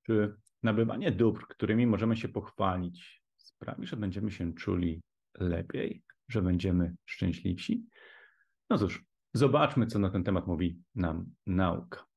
Czy nabywanie dóbr, którymi możemy się pochwalić, sprawi, że będziemy się czuli lepiej, że będziemy szczęśliwsi? No cóż, zobaczmy, co na ten temat mówi nam nauka.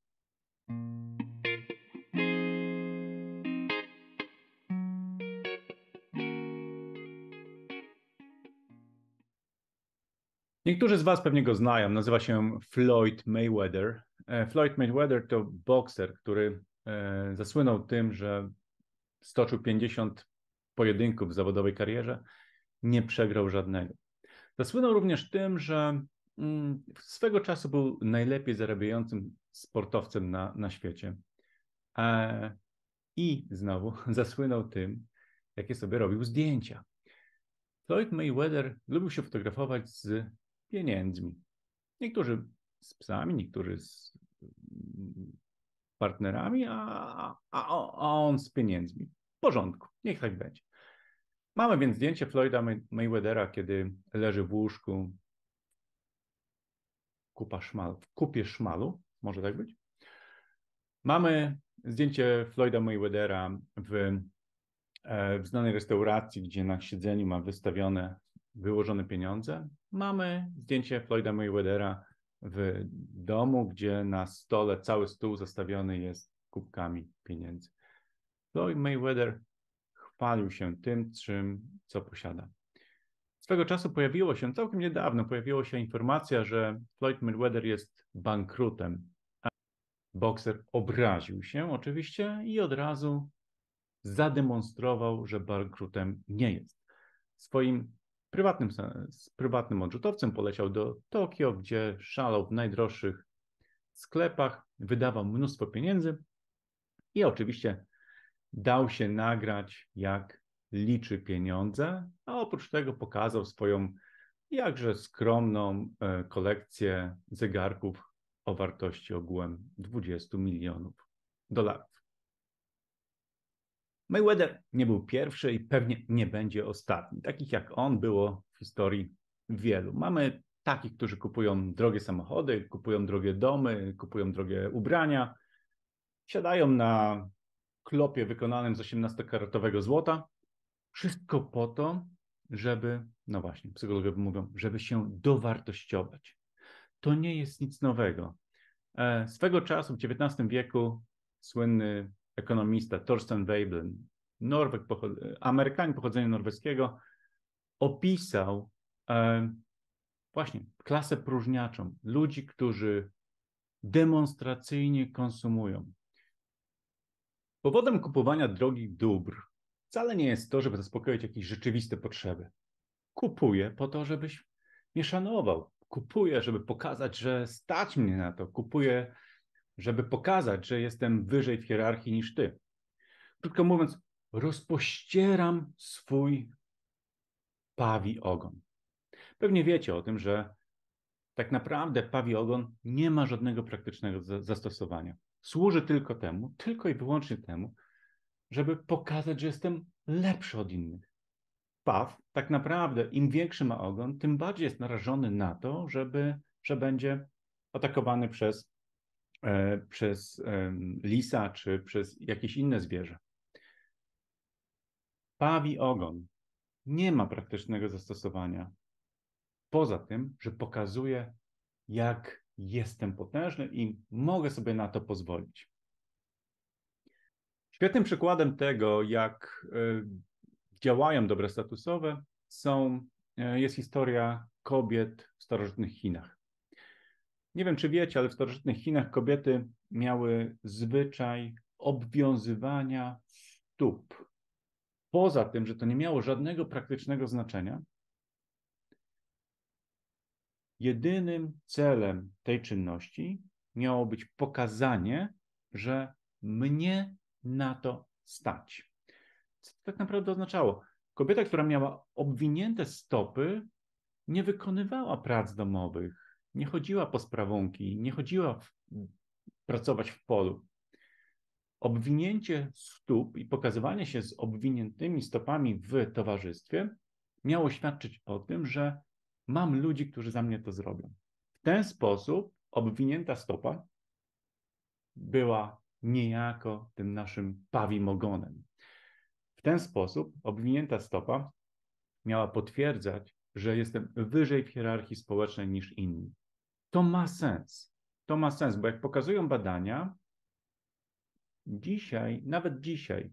Niektórzy z Was pewnie go znają. Nazywa się Floyd Mayweather. Floyd Mayweather to bokser, który zasłynął tym, że stoczył 50 pojedynków w zawodowej karierze, nie przegrał żadnego. Zasłynął również tym, że swego czasu był najlepiej zarabiającym sportowcem na świecie. I znowu zasłynął tym, jakie sobie robił zdjęcia. Floyd Mayweather lubił się fotografować z pieniędzmi. Niektórzy z psami, niektórzy z partnerami, a on z pieniędzmi. W porządku, niech tak będzie. Mamy więc zdjęcie Floyda Mayweathera, kiedy leży w łóżku, w kupie szmalu, może tak być. Mamy zdjęcie Floyda Mayweathera w znanej restauracji, gdzie na siedzeniu ma wyłożone pieniądze. Mamy zdjęcie Floyda Mayweathera w domu, gdzie na stole cały stół zastawiony jest kubkami pieniędzy. Floyd Mayweather chwalił się tym, co posiada. Swego czasu całkiem niedawno pojawiła się informacja, że Floyd Mayweather jest bankrutem. Bokser obraził się oczywiście i od razu zademonstrował, że bankrutem nie jest. Swoim prywatnym odrzutowcem poleciał do Tokio, gdzie szalał w najdroższych sklepach, wydawał mnóstwo pieniędzy i oczywiście dał się nagrać, jak liczy pieniądze, a oprócz tego pokazał swoją jakże skromną kolekcję zegarków o wartości ogółem 20 milionów dolarów. Mayweather nie był pierwszy i pewnie nie będzie ostatni. Takich jak on było w historii wielu. Mamy takich, którzy kupują drogie samochody, kupują drogie domy, kupują drogie ubrania, siadają na klopie wykonanym z 18-karatowego złota. Wszystko po to, żeby, no właśnie, psychologowie mówią, żeby się dowartościować. To nie jest nic nowego. Swego czasu w XIX wieku słynny ekonomista Thorstein Veblen, Amerykanin pochodzenia norweskiego, opisał właśnie klasę próżniaczą, ludzi, którzy demonstracyjnie konsumują. Powodem kupowania drogich dóbr wcale nie jest to, żeby zaspokoić jakieś rzeczywiste potrzeby. Kupuję po to, żebyś mnie szanował. Kupuję, żeby pokazać, że stać mnie na to. Kupuję, żeby pokazać, że jestem wyżej w hierarchii niż ty. Krótko mówiąc, rozpościeram swój pawi ogon. Pewnie wiecie o tym, że tak naprawdę pawi ogon nie ma żadnego praktycznego zastosowania. Służy tylko i wyłącznie temu, żeby pokazać, że jestem lepszy od innych. Paw, tak naprawdę im większy ma ogon, tym bardziej jest narażony na to, że będzie atakowany przez lisa czy przez jakieś inne zwierzę. Pawi ogon nie ma praktycznego zastosowania. Poza tym, że pokazuje, jak jestem potężny i mogę sobie na to pozwolić. Świetnym przykładem tego, jak działają dobra statusowe, jest historia kobiet w starożytnych Chinach. Nie wiem, czy wiecie, ale w starożytnych Chinach kobiety miały zwyczaj obwiązywania stóp. Poza tym, że to nie miało żadnego praktycznego znaczenia, jedynym celem tej czynności miało być pokazanie, że mnie na to stać. Co to tak naprawdę oznaczało? Kobieta, która miała obwinięte stopy, nie wykonywała prac domowych, nie chodziła po sprawunki, nie chodziła pracować w polu. Obwinięcie stóp i pokazywanie się z obwiniętymi stopami w towarzystwie miało świadczyć o tym, że mam ludzi, którzy za mnie to zrobią. W ten sposób obwinięta stopa była niejako tym naszym pawim ogonem. W ten sposób obwinięta stopa miała potwierdzać, że jestem wyżej w hierarchii społecznej niż inni. To ma sens. To ma sens, bo jak pokazują badania, nawet dzisiaj,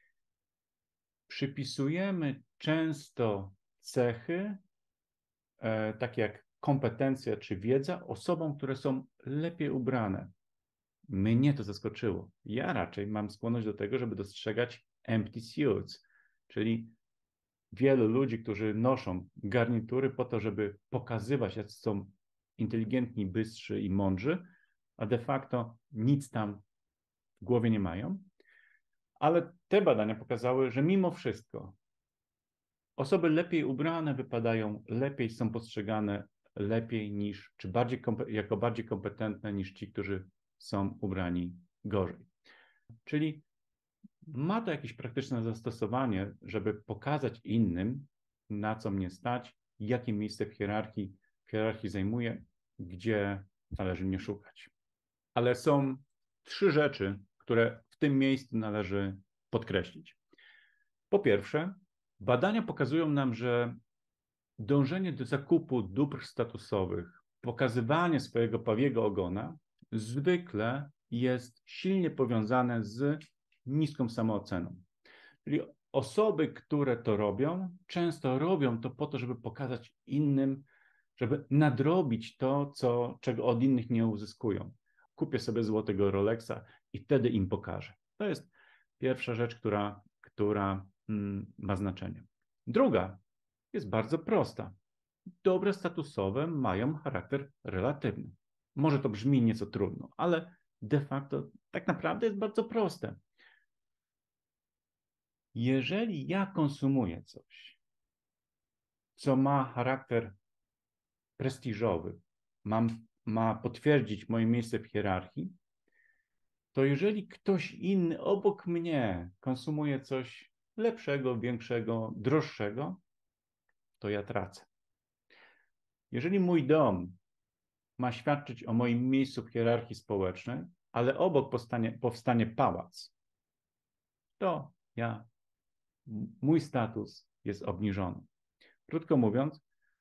przypisujemy często cechy, takie jak kompetencja czy wiedza, osobom, które są lepiej ubrane. Mnie to zaskoczyło. Ja raczej mam skłonność do tego, żeby dostrzegać empty suits, czyli wielu ludzi, którzy noszą garnitury po to, żeby pokazywać, jak są inteligentni, bystrzy i mądrzy, a de facto nic tam w głowie nie mają. Ale te badania pokazały, że mimo wszystko osoby lepiej ubrane wypadają lepiej, są postrzegane lepiej niż, czy jako bardziej kompetentne niż ci, którzy są ubrani gorzej. Czyli ma to jakieś praktyczne zastosowanie, żeby pokazać innym, na co mnie stać, jakie miejsce w hierarchii zajmuję, gdzie należy mnie szukać. Ale są 3 rzeczy, które w tym miejscu należy podkreślić. Po pierwsze, badania pokazują nam, że dążenie do zakupu dóbr statusowych, pokazywanie swojego pawiego ogona zwykle jest silnie powiązane z niską samooceną. Czyli osoby, które to robią, często robią to po to, żeby pokazać innym, żeby nadrobić to, czego od innych nie uzyskują. Kupię sobie złotego Rolexa i wtedy im pokażę. To jest pierwsza rzecz, która ma znaczenie. Druga jest bardzo prosta. Dobre statusowe mają charakter relatywny. Może to brzmi nieco trudno, ale de facto tak naprawdę jest bardzo proste. Jeżeli ja konsumuję coś, co ma charakter prestiżowy, ma potwierdzić moje miejsce w hierarchii, to jeżeli ktoś inny obok mnie konsumuje coś lepszego, większego, droższego, to ja tracę. Jeżeli mój dom ma świadczyć o moim miejscu w hierarchii społecznej, ale obok powstanie pałac, to mój status jest obniżony. Krótko mówiąc,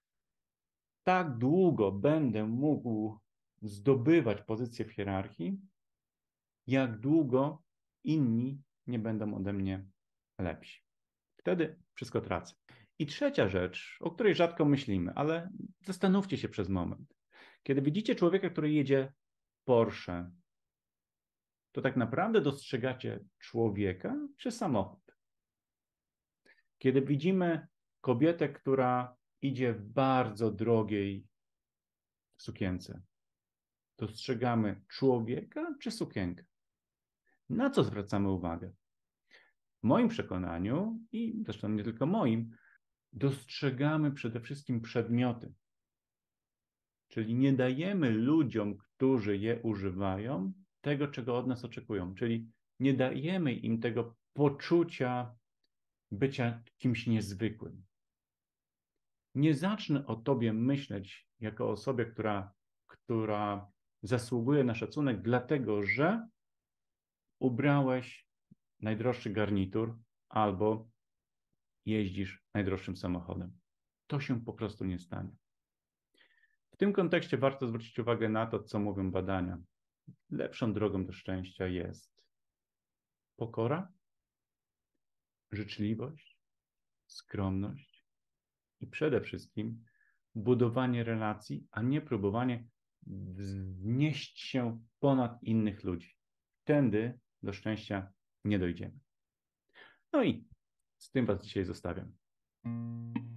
tak długo będę mógł zdobywać pozycję w hierarchii, jak długo inni nie będą ode mnie lepsi. Wtedy wszystko tracę. I trzecia rzecz, o której rzadko myślimy, ale zastanówcie się przez moment. Kiedy widzicie człowieka, który jedzie Porsche, to tak naprawdę dostrzegacie człowieka czy samochód? Kiedy widzimy kobietę, która idzie w bardzo drogiej sukience, dostrzegamy człowieka czy sukienkę? Na co zwracamy uwagę? W moim przekonaniu, i zresztą nie tylko moim, dostrzegamy przede wszystkim przedmioty. Czyli nie dajemy ludziom, którzy je używają, tego, czego od nas oczekują. Czyli nie dajemy im tego poczucia bycia kimś niezwykłym. Nie zacznę o tobie myśleć jako osobie, która zasługuje na szacunek, dlatego że ubrałeś najdroższy garnitur albo jeździsz najdroższym samochodem. To się po prostu nie stanie. W tym kontekście warto zwrócić uwagę na to, co mówią badania. Lepszą drogą do szczęścia jest pokora, życzliwość, skromność i przede wszystkim budowanie relacji, a nie próbowanie wznieść się ponad innych ludzi. Tędy do szczęścia nie dojdziemy. No i z tym was dzisiaj zostawiam.